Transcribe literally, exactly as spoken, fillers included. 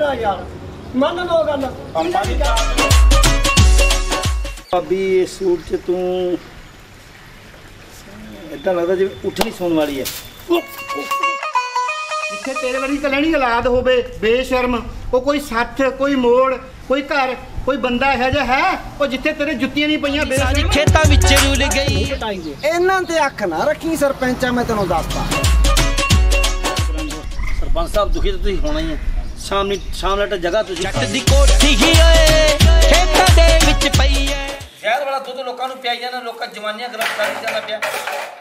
ਲਾ यार मन लो गल भाभी इस सूट च तू इदा लगता जिवें उठनी सौन वाली है जिथे तेरे वाली कलैनी औलाद होवे बेशर्म वो कोई सੱਠ कोई मोड़ कोई घर कोई बंदा है जा है वो जिथे तेरे जुत्तियां नहीं पईयां बेशर्म खेतां विच रुल गई इन्हां ते अख ना रखी सरपंचा मैं तैनूं दसदा सरपंच साहब दुखी तो तुसीं होना ही है सामने सामने जगह तुसीं जट दी कोठी ही ओए खेतां दे विच पई है शहर वाला दुध लोकां नूं पियाई जाना लोकां जवानियां खराब कर जांदा पिया